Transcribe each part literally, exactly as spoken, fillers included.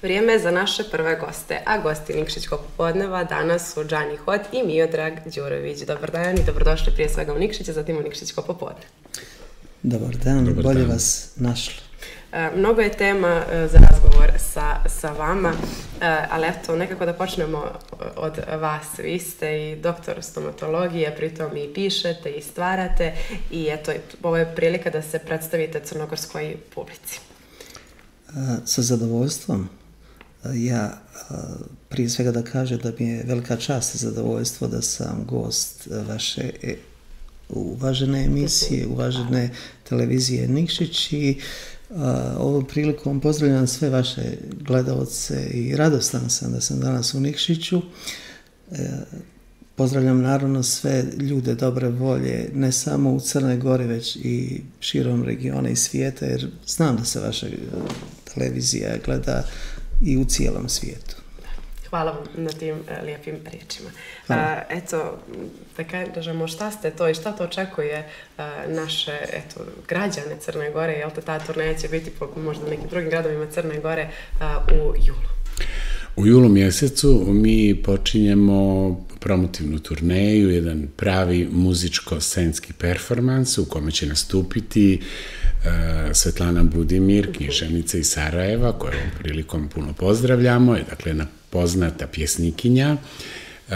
Vrijeme je za naše prve goste, a gosti Nikšićkog popodneva danas su Džani Hot i Miodrag Đurović. Dobar dan i dobrodošli prije svega u Nikšić, zatim u Nikšićko popodne. Dobar dan, Dobar bolje dan. Vas našli. Mnogo je tema za razgovor sa, sa vama, ali eto, nekako da počnemo od vas. Vi ste i doktor stomatologije, pritom i pišete i stvarate i eto, ovo je prilika da se predstavite crnogorskoj publici. Sa zadovoljstvom. Ja prije svega da kažem da mi je velika čast i zadovoljstvo da sam gost vaše uvažene emisije, uvažene televizije Nikšić i ovom prilikom pozdravljam sve vaše gledalce i radostan sam da sam danas u Nikšiću. Pozdravljam naravno sve ljude dobre volje, ne samo u Crnoj Gori, već i širom regiona i svijeta, jer znam da se vaša televizija gleda i u cijelom svijetu. Hvala vam na tim uh, lijepim riječima. Uh, eto, da kažemo šta ste to i šta to očekuje uh, naše eto, građane Crne Gore, jel te ta turneja će biti po možda nekim drugim gradovima Crne Gore uh, u julu? U julu mjesecu mi počinjemo promotivnu turneju, jedan pravi muzičko-scenski performans u kome će nastupiti uh, Svetlana Budimir, književnica iz Sarajeva, koju prilikom puno pozdravljamo, je dakle jedna poznata pjesnikinja uh,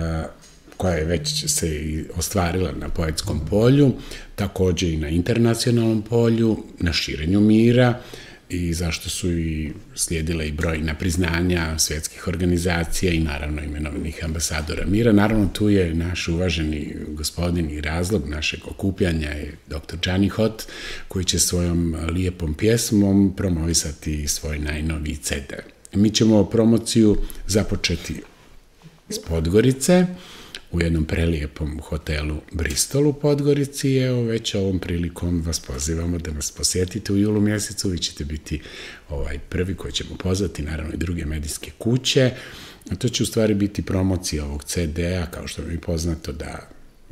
koja je već se i ostvarila na poetskom polju, također i na internacionalnom polju, na širenju mira, i zašto su i slijedile i brojna priznanja svjetskih organizacija i naravno imenovanih ambasadora mira. Naravno, tu je naš uvaženi gospodin i razlog našeg okupljanja je doktor Džani Hot, koji će svojom lijepom pjesmom promovisati svoj najnoviji ce de. Mi ćemo promociju započeti iz Podgorice, u jednom prelijepom hotelu Bristol u Podgorici. Evo, već ovom prilikom vas pozivamo da nas posjetite u julu mjesecu. Vi ćete biti ovaj prvi koji ćemo pozvati, naravno i druge medijske kuće. A to će u stvari biti promocija ovog ce de-a, kao što mi je poznato da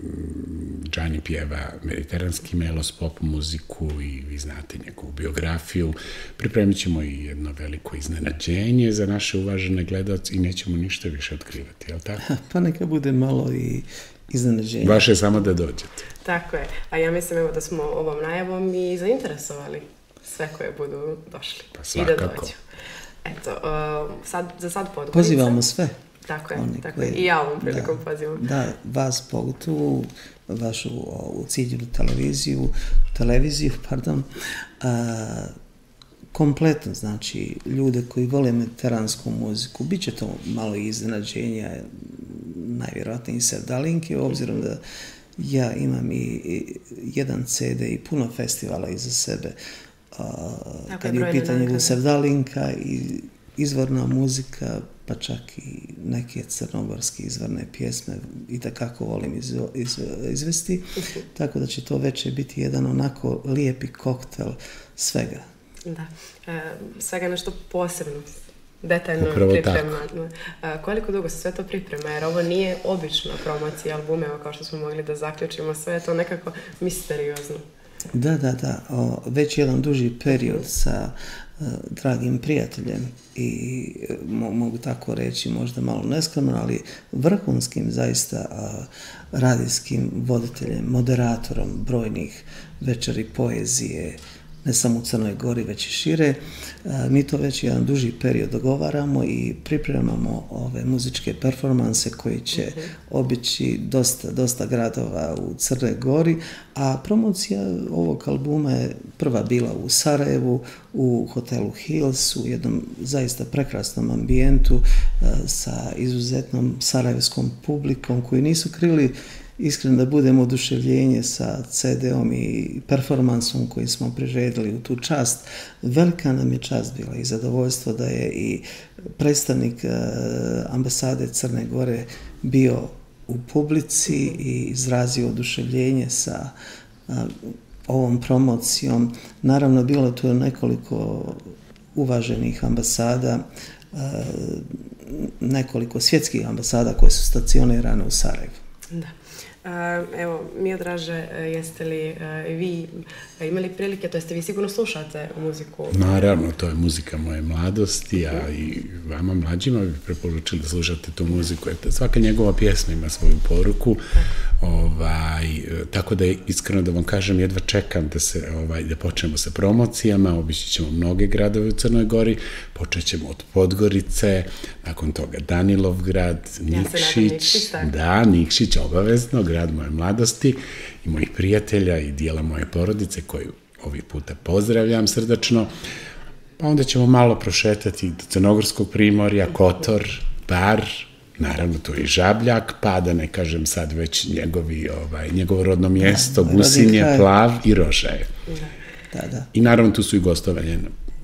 Džani pjeva mediteranski melos, pop muziku i vi znate njegovu biografiju. Pripremit ćemo i jedno veliko iznenađenje za naše uvažene gledalce i nećemo ništa više otkrivati, je li tako? Pa neka bude malo i iznenađenje. Vaše je samo da dođete. Tako je. A ja mislim evo da smo ovom najavom i zainteresovali sve koje budu došli. Pa svakako. I da dođu. Eto, uh, sad, za sad Podgorica. Pozivamo sve. Tako je, tako je. I ja ovom prilikom da, pozivam. Da, vas pogotovo, vašu u ciljenu televiziju, televiziju, pardon, a, kompletno, znači, ljude koji vole mediteransku muziku, bit će to malo iznenađenja, najvjerojatnije i sevdalinke, obzirom da ja imam i, i jedan ce de i puno festivala iza sebe, a, kad je u pitanju sevdalinka i izvorna muzika, pa čak i neke crnogorske izvorne pjesme i da kako volim iz, iz, izvesti, tako da će to već biti jedan onako lijepi koktel svega. Da, e, svega nešto posebno, detaljno pripremano. E, koliko dugo se sve to priprema, jer ovo nije obično promocija albumeva, kao što smo mogli da zaključimo, sve je to nekako misteriozno. Da, da, da, o, već jedan duži period sa uh, dragim prijateljem i mo, mogu tako reći možda malo neskromno, ali vrhunskim zaista uh, radijskim voditeljem, moderatorom brojnih večeri poezije, ne samo u Crnoj Gori, već i šire. Mi to već jedan duži period dogovaramo i pripremamo ove muzičke performanse koji će mm-hmm. obići dosta, dosta gradova u Crnoj Gori, a promocija ovog albuma je prva bila u Sarajevu, u hotelu Hills, u jednom zaista prekrasnom ambijentu sa izuzetnom sarajevskom publikom koji nisu krili iskreno da budemo oduševljenje sa ce de-om i performansom koji smo priredili u tu čast. Velika nam je čast bila i zadovoljstvo da je i predstavnik ambasade Crne Gore bio u publici i izrazio oduševljenje sa ovom promocijom. Naravno, bilo je tu nekoliko uvaženih ambasada, nekoliko svjetskih ambasada koje su stacionirane u Sarajevu. Da. Evo, Miodraže, jeste li vi imali prilike, to jeste vi sigurno slušate muziku? Naravno, to je muzika moje mladosti, a i vama mlađima bih preporučili da slušate tu muziku. Svaka njegova pjesma ima svoju poruku, ovaj, tako da iskreno da vam kažem, jedva čekam da, se, ovaj, da počnemo sa promocijama, obići ćemo mnoge gradove u Crnoj Gori, počet ćemo od Podgorice, nakon toga Danilovgrad, Nikšić, ja da, Nikšić, obavezno, grad moje mladosti i mojih prijatelja i dijela moje porodice koju ovih puta pozdravljam srdačno. Pa onda ćemo malo prošetati do Crnogorskog primorja, Kotor, Bar, naravno tu je i Žabljak, pa da ne kažem sad već njegovi, ovaj, njegovo rodno mjesto, Gusinje, Plav i Rožaje. Da, da. I naravno tu su i gostovanje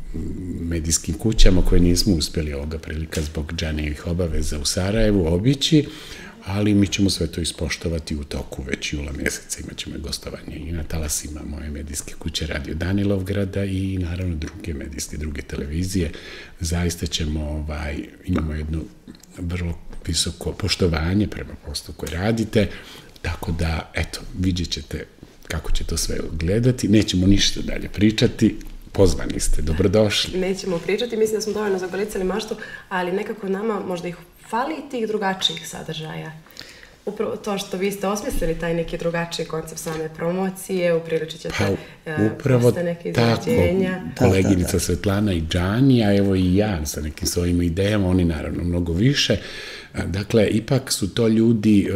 medijskim kućama koje nismo uspjeli ovoga prilika zbog Džanijevih obaveza u Sarajevu obići, ali mi ćemo sve to ispoštovati u toku već jula mjeseca. Imat ćemo gostovanje i na talasima moje medijske kuće Radio Danilovgrada i naravno druge medijske, druge televizije. Zaista ćemo, ovaj, imamo jedno vrlo visoko poštovanje prema poslu koje radite, tako da, eto, vidjet ćete kako će to sve gledati. Nećemo ništa dalje pričati. Pozvani ste, dobrodošli. Nećemo pričati, mislim da smo dovoljno zagolicali maštu, ali nekako nama možda ih fali tih drugačijih sadržaja. Upravo to što vi ste osmislili taj neki drugačiji koncept same promocije, upriličit ćete pa, upravo neke izrađenja. Tako, koleginica da, da. Svetlana i Džani, a evo i ja sa nekim svojim idejama, oni naravno mnogo više. Dakle, ipak su to ljudi,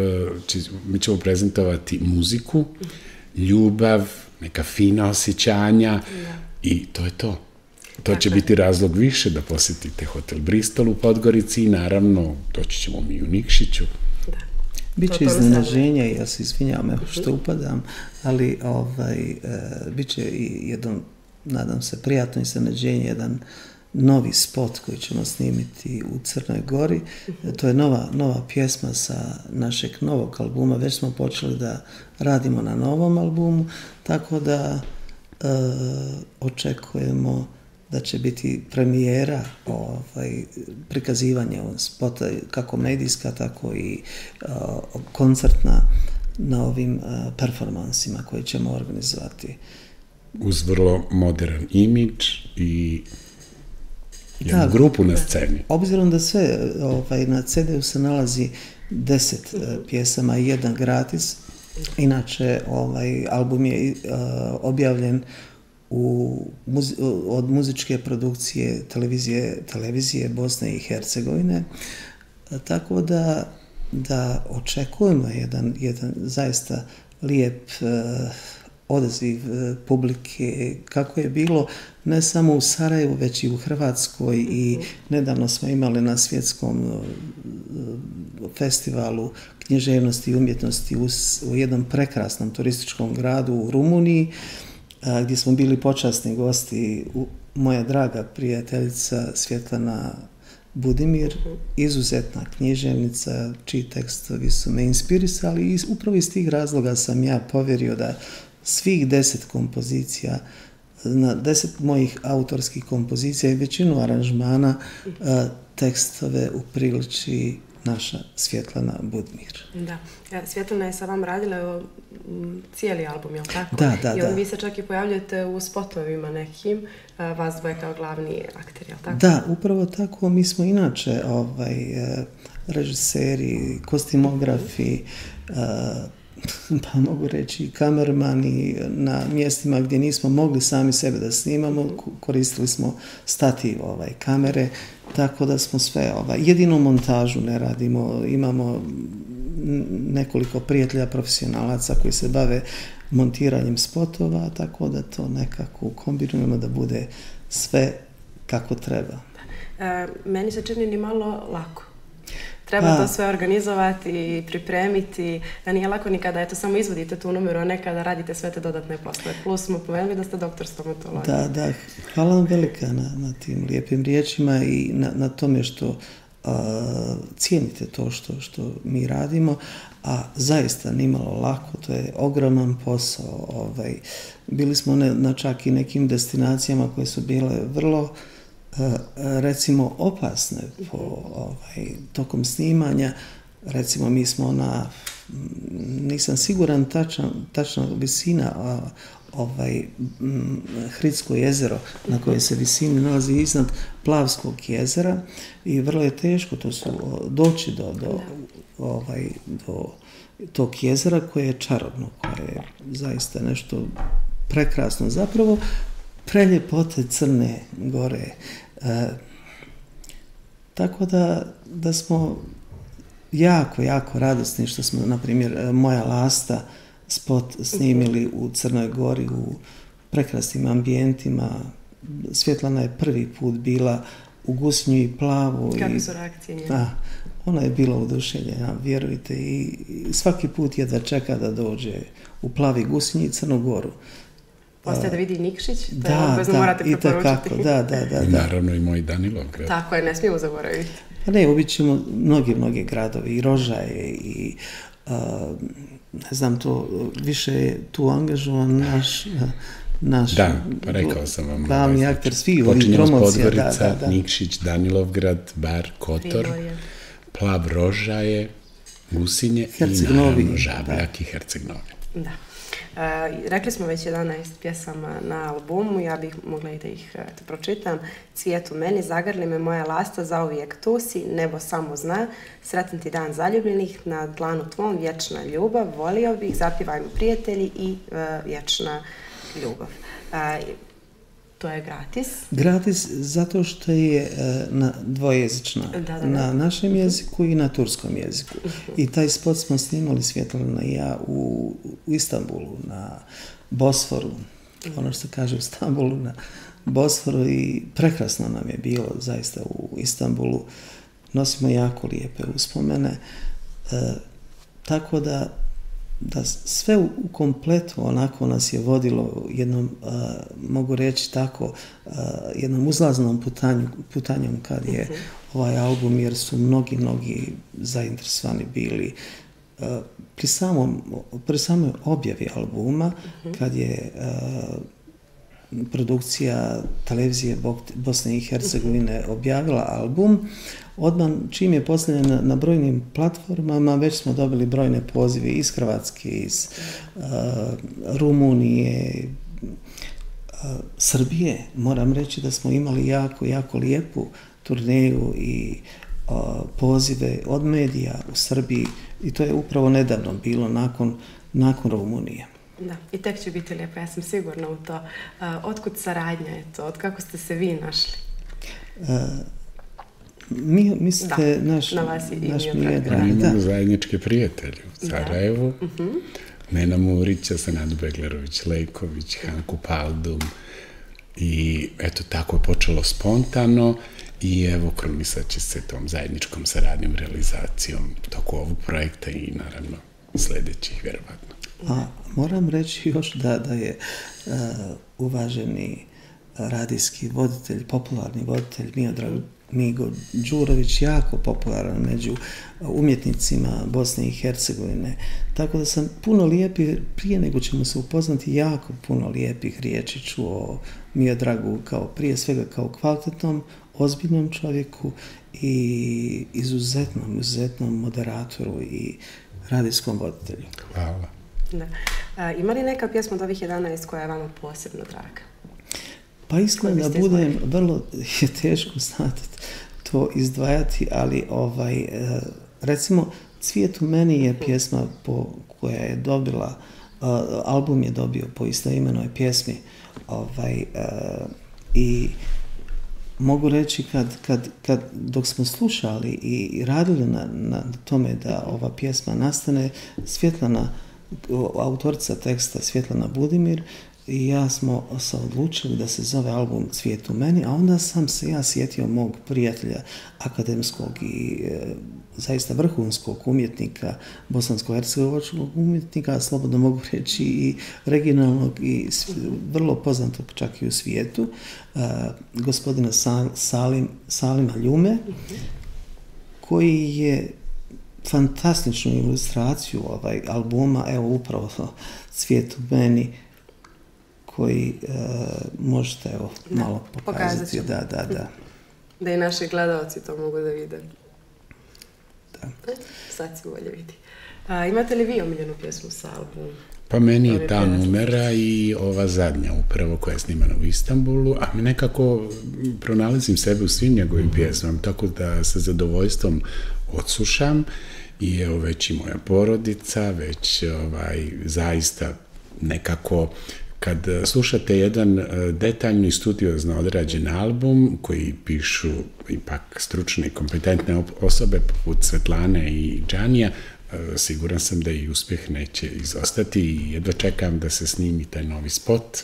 mi ćemo prezentovati muziku, ljubav, neka fina osjećanja, da. I to je to. To dakle. Će biti razlog više da posjetite hotel Bristol u Podgorici i naravno doći ćemo mi u Nikšiću. Da. Biće iznenaženja, ja se izvinjam uh-huh. što upadam, ali ovaj, e, bit će i jedan, nadam se, prijatno iznenađenje, jedan novi spot koji ćemo snimiti u Crnoj Gori. Uh-huh. To je nova, nova pjesma sa našeg novog albuma, već smo počeli da radimo na novom albumu, tako da e, očekujemo da će biti premijera ovaj, prikazivanja spota, kako medijska, tako i uh, koncertna na ovim uh, performansima koje ćemo organizovati. Uz vrlo modern imidž i jednu da, grupu na sceni. Obzirom da sve ovaj, na ce de u se nalazi deset uh, pjesama i jedan gratis, inače ovaj, album je uh, objavljen U, od muzičke produkcije televizije, televizije Bosne i Hercegovine, tako da, da očekujemo jedan, jedan zaista lijep eh, odaziv eh, publike, kako je bilo ne samo u Sarajevu, već i u Hrvatskoj i nedavno smo imali na svjetskom eh, festivalu književnosti i umjetnosti u, u jednom prekrasnom turističkom gradu u Rumuniji, gdje smo bili počasni gosti, moja draga prijateljica Svjetlana Budimir, izuzetna književnica, čiji tekstovi su me inspirisali i upravo iz tih razloga sam ja povjerio da svih deset kompozicija, na deset mojih autorskih kompozicija i većinu aranžmana tekstove upriliči naša Svjetlana Budimir. Da. Svjetlana je sa vam radila cijeli album, je li tako? Da, da, I onda da. vi se čak i pojavljate u spotovima nekim, vas dvoje kao glavni akteri, je li tako? Da, upravo tako. Mi smo inače ovaj, režiseri, kostimografi, pa mogu reći kamermani na mjestima gdje nismo mogli sami sebe da snimamo, koristili smo stativ ovaj, kamere, tako da smo sve, ovaj, jedinu montažu ne radimo, imamo nekoliko prijatelja profesionalaca koji se bave montiranjem spotova, tako da to nekako kombinujemo da bude sve kako treba. E, meni se čini ni malo lako. Treba to sve organizovati i pripremiti, da nije lako nikada, eto, samo izvodite tu numeru, a nekada radite sve te dodatne poslove. Plus smo pomenuli da ste doktor stomatologije. Da, da, hvala vam velika na, na tim lijepim riječima i na, na tome što a, cijenite to što, što mi radimo, a zaista nimalo lako, to je ogroman posao. Ovaj, bili smo ne, na čak i nekim destinacijama koje su bile vrlo recimo opasne po, ovaj, tokom snimanja. Recimo mi smo na nisam siguran tačan, tačna visina a, ovaj m, Hridsko jezero na koje se visini nalazi iznad Plavskog jezera i vrlo je teško to su doći do, do, ovaj, do tog jezera koje je čarobno, koje je zaista nešto prekrasno. Zapravo preljepote Crne Gore. E, tako da, da smo jako, jako radosni što smo, na primjer, Moja lasta spot snimili u Crnoj Gori u prekrasnim ambijentima. Svjetlana je prvi put bila u Gusinju i Plavu. Kako i, su reakcije? A, ona je bila oduševljena, vjerujte, i, i svaki put jedva čeka da dođe u Plavi Gusinji i Crnu Goru. Ostaje da vidi Nikšić, to da, je obvezno da, morate preporučiti. Kako, da, da, da, I da. naravno i moj Danilovgrad. Tako je, ne smijemo zaboraviti. Pa ne, ubit ćemo mnogi, mnogi gradovi, i Rožaje, i uh, ne znam, to više je tu angažovan naš... naš da, pa rekao sam vam. Glavni akter svih ovih počinjemo promocija. Podgorica, da, da, da. Nikšić, Danilovgrad, Bar, Kotor, Prigorje. Plav, Rožaje, Gusinje Herceg i naravno Novi, Žabljak i Herceg Novi. Da. E, rekli smo već jedanaest pjesama na albumu, ja bih mogla i da ih te pročitam. Cvijet u meni, zagrli me moja lasta, zauvijek tu si, nebo samo zna, sretan ti dan zaljubljenih, na dlanu tvom vječna ljubav, volio bih, zapjevajmo prijatelji i e, vječna ljubav. E, to je gratis. Gratis zato što je uh, na dvojezična, Da, da, da. na našem jeziku i na turskom jeziku. I taj spot smo snimali, Svjetlana i ja, u, u Istanbulu, na Bosforu, ono što se kaže u Istanbulu, na Bosforu, i prekrasno nam je bilo zaista u Istanbulu. Nosimo jako lijepe uspomene, uh, tako da da sve u, u kompletu onako nas je vodilo jednom, uh, mogu reći tako, uh, jednom uzlaznom putanju, putanjom kad je uh-huh. ovaj album, jer su mnogi, mnogi zainteresovani bili uh, pri, samom, pri samoj objavi albuma, uh-huh. kad je uh, produkcija televizije Bosne i Hercegovine objavila album. Odmah čim je postavljen na, na brojnim platformama, već smo dobili brojne pozive iz Hrvatske, iz uh, Rumunije, uh, Srbije. Moram reći da smo imali jako, jako lijepu turneju i uh, pozive od medija u Srbiji, i to je upravo nedavno bilo nakon, nakon Rumunije. Da, i tek će biti lijepo, ja sam sigurna u to. Uh, otkud saradnja je to? Od kako ste se vi našli? Uh, mi, mislite, da, naš, na vas i naš Miodrag. Mi imamo zajedničke prijatelje u Sarajevu. Uh-huh. Nena Murića, Senadu Beglerović, Lejković, Hanku Paldum. I eto, tako je počelo spontano i evo, krunisat će se tom zajedničkom saradnjom, realizacijom toko ovog projekta i naravno sljedećih, vjerovatno. A moram reći još da, da je uh, uvaženi radijski voditelj, popularni voditelj Miodrag Migo Đurović jako popularan među umjetnicima Bosne i Hercegovine. Tako da sam puno lijepi, prije nego ćemo se upoznati, jako puno lijepih riječi čuo o Miodragu, kao, prije svega kao kvalitetnom, ozbiljnom čovjeku i izuzetnom, izuzetnom moderatoru i radijskom voditelju. Hvala. Da. A, ima li neka pjesma od ovih jedanaest koja je vama posebno draga? Pa iskreno da budem, vrlo je teško znati to izdvajati, ali ovaj, recimo Cvijet u meni je pjesma po, koja je dobila, uh, album je dobio po istoimenoj pjesmi, ovaj, uh, i mogu reći kad, kad, kad dok smo slušali i radili na, na tome da ova pjesma nastane, Svjetlana, autorica teksta Svjetlana Budimir i ja smo se odlučili da se zove album Cvijet u meni, a onda sam se ja sjetio mog prijatelja, akademskog i e, zaista vrhunskog umjetnika, bosansko-hercegovačkog umjetnika, slobodno mogu reći i regionalnog i vrlo poznatog čak i u svijetu, e, gospodina Salim, Salima Ljume, koji je fantastičnu ilustraciju ovaj albuma, evo upravo Cvijet u meni, koji e, možete evo, da, malo pokazati. Da, da, da. Da i naši gledalci to mogu da vide. Da. Sad si bolje vidi. A, imate li vi omiljenu pjesmu sa albumom? Pa meni je ta numera i ova zadnja upravo koja je snimana u Istanbulu, a mi nekako pronalazim sebe u svim njegovim pjesmama, tako da sa zadovoljstvom odslušam i evo već i moja porodica, već ovaj, zaista nekako kad slušate jedan detaljno i studiozno odrađen album koji pišu ipak stručne i kompetentne osobe poput Svetlane i Džanija, siguran sam da i uspjeh neće izostati i jedva čekam da se snimi taj novi spot.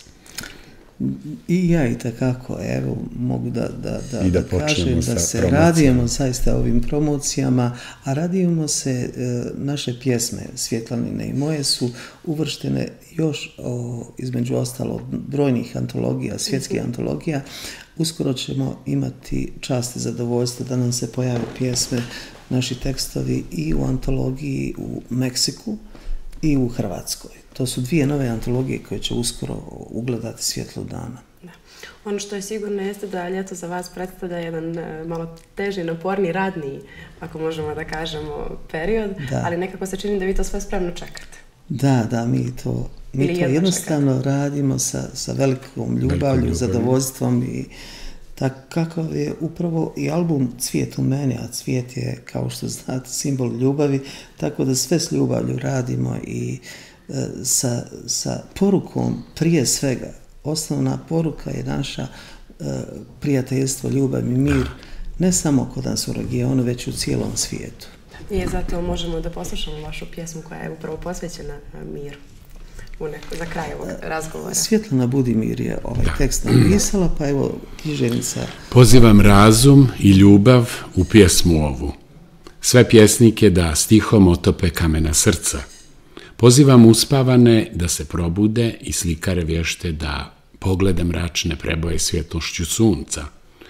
I ja i takako, evo, mogu da, da, da, I da, da kažem da se radijemo zaista ovim promocijama, a radijemo se, e, naše pjesme Svjetlanine i moje su uvrštene još o, između ostalo brojnih antologija, svjetskih antologija. Uskoro ćemo imati čast i zadovoljstvo da nam se pojave pjesme, naši tekstovi i u antologiji u Meksiku i u Hrvatskoj. To su dvije nove antologije koje će uskoro ugledati svjetlo dana. Da. Ono što je sigurno jeste da ljeto za vas predstavlja jedan e, malo teži, naporni, radniji, ako možemo da kažemo, period, da. Ali nekako se čini da vi to sve spremno čekate. Da, da, mi to, mi to jednostavno čekate. radimo sa, sa velikom ljubavlju, zadovoljstvom i tako kakav je upravo i album Cvijet u meni, a cvijet je, kao što znate, simbol ljubavi, tako da sve s ljubavlju radimo i e, sa, sa porukom prije svega. Osnovna poruka je naša e, prijateljstvo, ljubav i mir, ne samo kod nas u regionu, već u cijelom svijetu. I zato možemo da poslušamo vašu pjesmu koja je upravo posvećena miru. Neko, za kraj ovog razgovora. Svetlana Budimir je ovaj tekst napisala, pa evo književnica. Pozivam razum i ljubav u pjesmu ovu. Sve pjesnike da stihom otope kamena srca. Pozivam uspavane da se probude i slikare vješte da poglede mračne preboje svjetlošću sunca.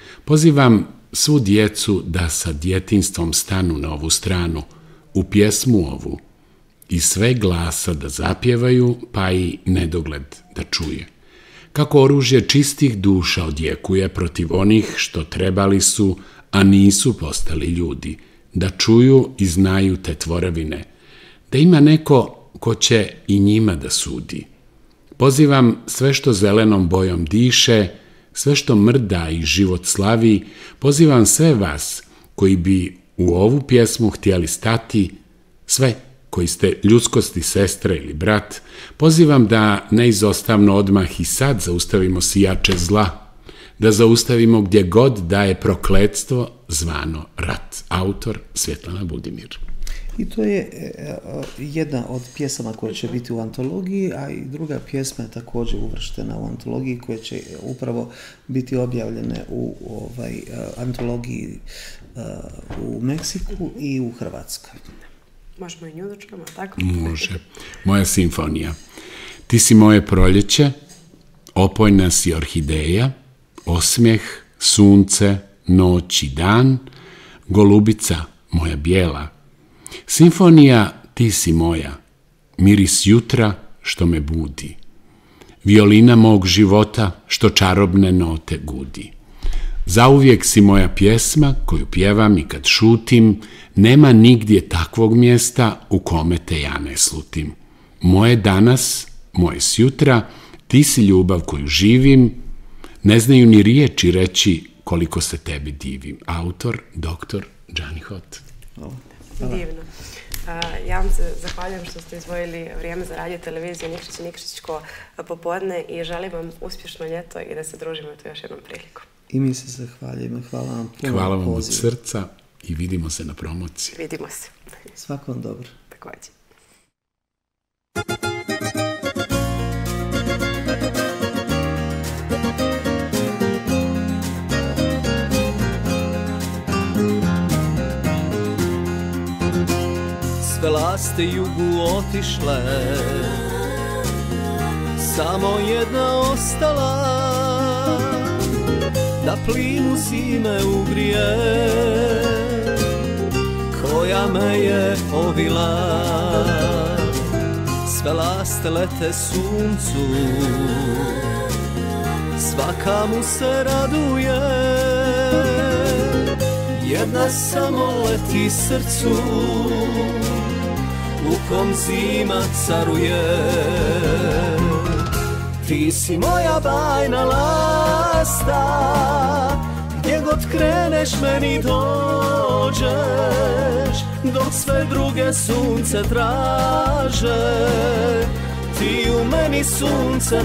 Pozivam svu djecu da sa djetinstvom stanu na ovu stranu, u pjesmu ovu, i sve glasa da zapjevaju, pa i nedogled da čuje. Kako oružje čistih duša odjekuje protiv onih što trebali su, a nisu postali ljudi, da čuju i znaju te tvorevine, da ima neko ko će i njima da sudi. Pozivam sve što zelenom bojom diše, sve što mrda i život slavi, pozivam sve vas koji bi u ovu pjesmu htjeli stati, sve koji ste ljudskosti sestre ili brat, pozivam da neizostavno odmah i sad zaustavimo sijače zla, da zaustavimo gdje god daje prokletstvo zvano rat. Autor Svetlana Budimir. I to je jedna od pjesama koja će biti u antologiji, a i druga pjesma je također uvrštena u antologiji koja će upravo biti objavljene u ovaj, antologiji u Meksiku i u Hrvatskoj. Možemo i nju da čujemo, tako? Može. Moja simfonija. Ti si moje proljeće, opojna si orhideja, osmijeh, sunce, noć i dan, golubica moja bijela. Simfonija, ti si moja, miris jutra što me budi, violina mog života što čarobne note gudi. Zauvijek si moja pjesma koju pjevam i kad šutim, nema nigdje takvog mjesta u kome te ja ne slutim. Moje danas, moje sjutra, ti si ljubav koju živim, ne znaju ni riječi reći koliko se tebi divim. Autor, doktor Džani Hot. Divno. Ja vam se zahvaljujem što ste izvojili vrijeme za radio televiziju Nikšić i Nikšićko popodne i želim vam uspješno ljeto i da se družimo to još jednom priliku. I mi se zahvaljujemo. Hvala vam puno. Hvala vam od srca i vidimo se na promociji. Vidimo se. Svakom dobro. Također. Sve laste jugu otišle, samo jedna ostala, da plinu zime ugrije, koja me je ovila. Sve laste lete suncu, svaka mu se raduje, jedna samo leti srcu u kom zima caruje. Ti si moja bajna lasta, gdje god kreneš meni dođeš, dok sve druge sunce traže. Ti u meni sunce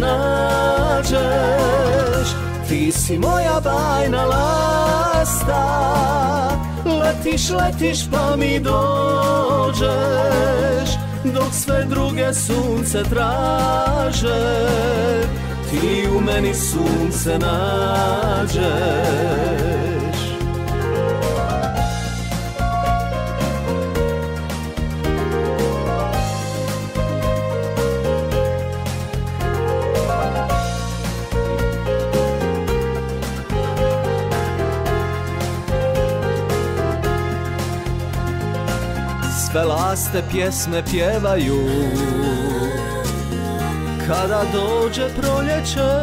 nađeš, ti si moja bajna lasta. Letiš, letiš pa mi dođeš, dok sve druge sunce traže. Ti u meni sunce nađeš. Sve laste pjesme pjevaju kada dođe proljeće.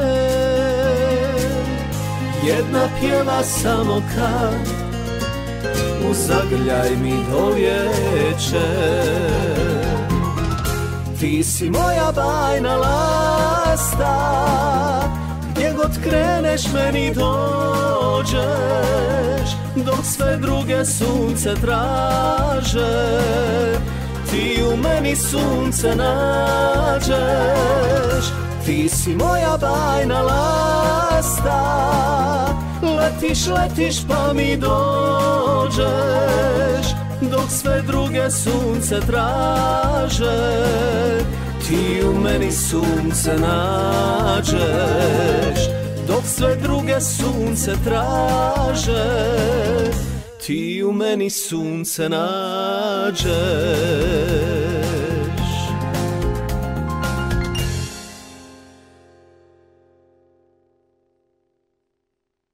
Jedna pjeva samo kad u zagrljaj mi dovječe. Ti si moja bajna lasta, gdje god kreneš meni dođeš, dok sve druge sunce traže. Ti u meni sunce nađeš, ti si moja bajna lasta. Letiš, letiš pa mi dođeš, dok sve druge sunce traže. Ti u meni sunce nađeš, dok sve druge sunce traže. Ti u meni sunce nađeš.